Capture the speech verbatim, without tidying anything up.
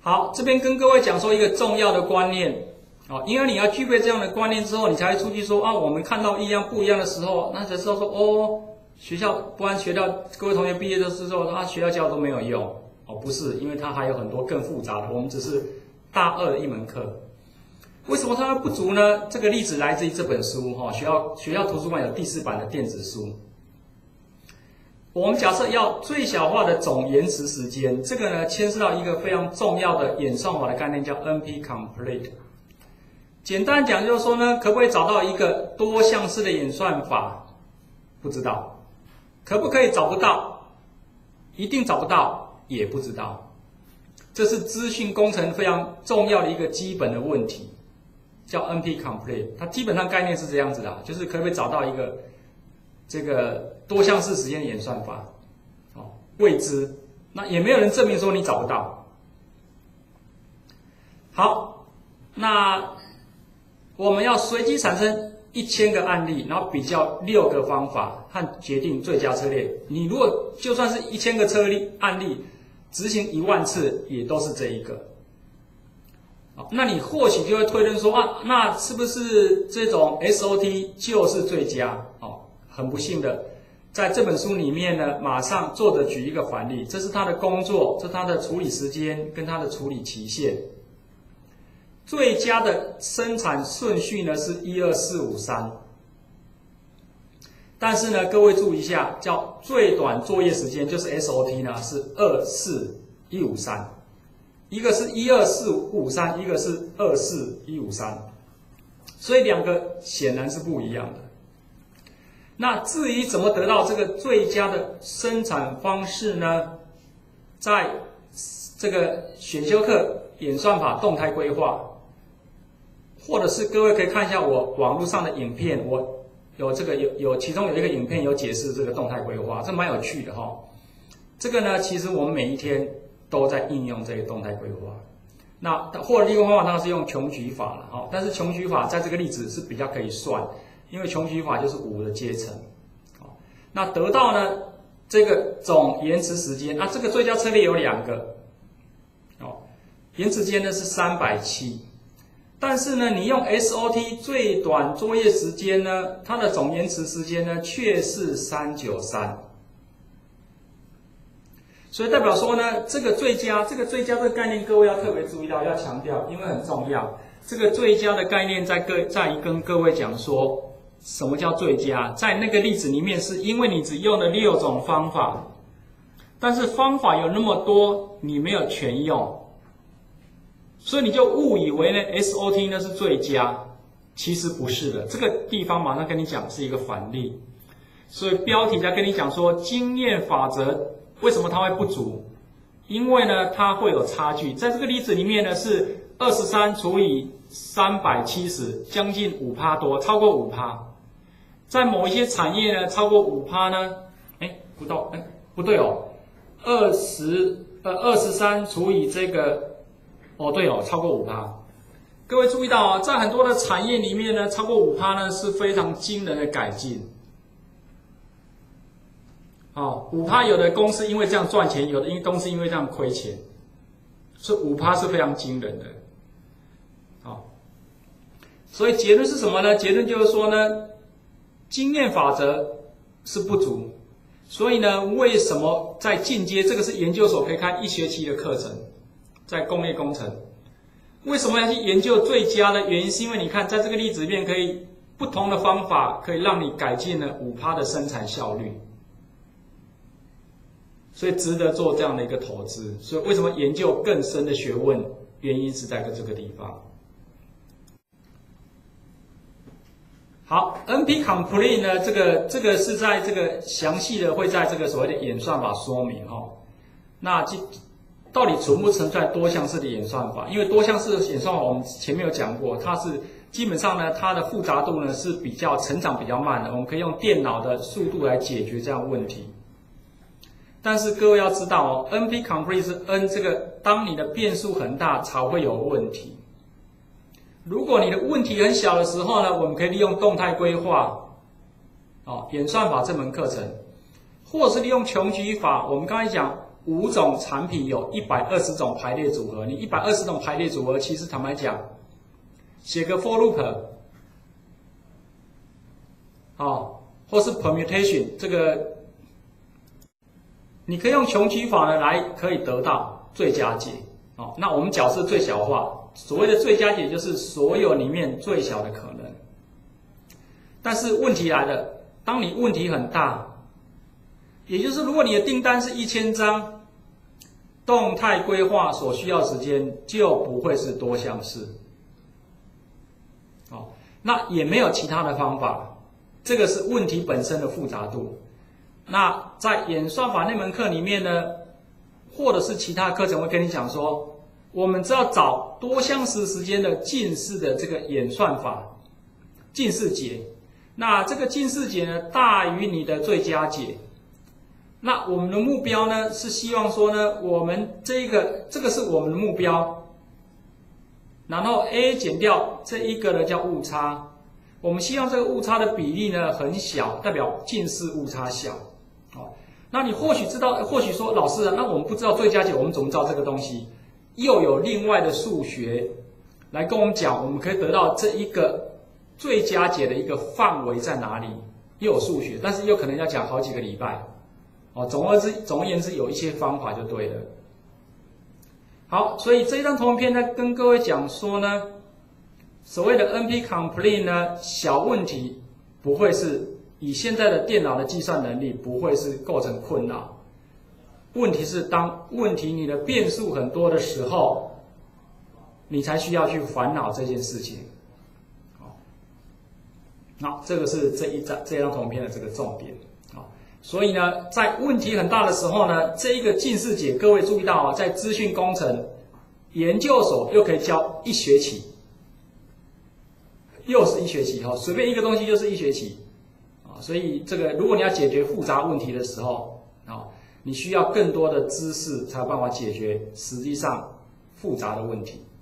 好，这边跟各位讲说一个重要的观念哦，因为你要具备这样的观念之后，你才会出去说啊，我们看到一样不一样的时候，那才知道说哦，学校不然学校各位同学毕业的时候，他学校教都没有用哦，不是，因为它还有很多更复杂的，我们只是大二的一门课。为什么它不足呢？这个例子来自于这本书哈，学校学校图书馆有第四版的电子书。我们假设要最小化的总延迟时间，这个呢牵涉到一个非常重要的演算法的概念，叫 N P complete。简单讲就是说呢，可不可以找到一个多项式的演算法？不知道。可不可以找不到？一定找不到，也不知道。这是资讯工程非常重要的一个基本的问题，叫 N P complete。它基本上概念是这样子的，就是可不可以找到一个这个多项式时间的演算法？哦，未知，那也没有人证明说你找不到。好，那我们要随机产生一千个案例，然后比较六个方法和决定最佳策略。你如果就算是一千个策略案例，执行一万次，也都是这一个。好，那你或许就会推论说啊，那是不是这种 S O T 就是最佳？哦，很不幸的，在这本书里面呢，马上作者举一个反例，这是他的工作，这是他的处理时间跟他的处理期限。最佳的生产顺序呢是一二四五三，但是呢，各位注意一下，叫最短作业时间就是 S O T 呢是二四一五三，一个是一二四五三，一个是二四一五三，所以两个显然是不一样的。那至于怎么得到这个最佳的生产方式呢？在这个选修课演算法动态规划，或者是各位可以看一下我网络上的影片，我有这个有有其中有一个影片有解释这个动态规划，这蛮有趣的哈。这个呢，其实我们每一天都在应用这个动态规划。那或者另一个方法当然是用穷举法了哈，但是穷举法在这个例子是比较可以算，因为穷举法就是五的阶乘。好，那得到呢这个总延迟时间，那这个最佳策略有两个，哦，延迟时间呢是三百七。但是呢，你用 S O T 最短作业时间呢，它的总延迟时间呢却是三九三，所以代表说呢，这个最佳，这个最佳这个概念，各位要特别注意到，要强调，因为很重要。这个最佳的概念在各在跟各位讲说，什么叫最佳？在那个例子里面，是因为你只用了六种方法，但是方法有那么多，你没有全用。所以你就误以为呢 S O T 呢是最佳，其实不是的。这个地方马上跟你讲是一个反例，所以标题在跟你讲说经验法则为什么它会不足？因为呢它会有差距。在这个例子里面呢是二十三除以三百七十，将近 百分之五 多，超过 百分之五。在某一些产业呢超过 百分之五 呢，哎不到，哎不对哦，二十呃二十三除以这个。哦，对哦，超过 百分之五。各位注意到啊，在很多的产业里面呢，超过 百分之五 呢是非常惊人的改进。哦 百分之五 有的公司因为这样赚钱，有的因公司因为这样亏钱，所以 百分之五 是非常惊人的。好，所以结论是什么呢？结论就是说呢，经验法则是不足。所以呢，为什么在进阶，这个是研究所可以开一学期的课程。在工业工程，为什么要去研究最佳的原因？是因为你看，在这个例子里面，可以不同的方法可以让你改进了 百分之五 的生产效率，所以值得做这样的一个投资。所以为什么研究更深的学问？原因是在这个地方。好 ，N P complete 呢，这个这个是在这个详细的会在这个所谓的演算法说明哈。那这。到底存不存在多项式的演算法？因为多项式的演算法，我们前面有讲过，它是基本上呢，它的复杂度呢是比较成长比较慢的，我们可以用电脑的速度来解决这样的问题。但是各位要知道哦 ，N P complete 是 N 这个，当你的变数很大才会有问题。如果你的问题很小的时候呢，我们可以利用动态规划，哦，演算法这门课程，或者是利用穷举法。我们刚才讲。 五种产品有一百二十种排列组合，你一百二十种排列组合，其实坦白讲，写个 for loop， 哦，或是 permutation， 这个你可以用穷举法呢来可以得到最佳解。哦，那我们角色最小化，所谓的最佳解就是所有里面最小的可能。但是问题来了，当你问题很大，也就是如果你的订单是一千张，动态规划所需要时间就不会是多项式。哦，那也没有其他的方法，这个是问题本身的复杂度。那在演算法那门课里面呢，或者是其他课程会跟你讲说，我们只要找多项式时间的近似的这个演算法，近似解。那这个近似解呢，大于你的最佳解。那我们的目标呢，是希望说呢，我们这一个这个是我们的目标，然后 A 减掉这一个呢叫误差，我们希望这个误差的比例呢很小，代表近似误差小。哦，那你或许知道，或许说老师啊，那我们不知道最佳解，我们怎么知道这个东西？又有另外的数学来跟我们讲，我们可以得到这一个最佳解的一个范围在哪里？又有数学，但是又可能要讲好几个礼拜。哦，总而之总而言之，有一些方法就对了。好，所以这一张图片呢，跟各位讲说呢，所谓的 N P complete 呢，小问题不会是以现在的电脑的计算能力不会是构成困扰。问题是当问题你的变数很多的时候，你才需要去烦恼这件事情。好，好，这个是这一张这张图片的这个重点。好，所以呢，在问题很大的时候呢，这一个近似解，各位注意到啊，在资讯工程研究所又可以教一学期，又是一学期哈，随便一个东西就是一学期啊。所以这个如果你要解决复杂问题的时候啊，你需要更多的知识才有办法解决实际上复杂的问题。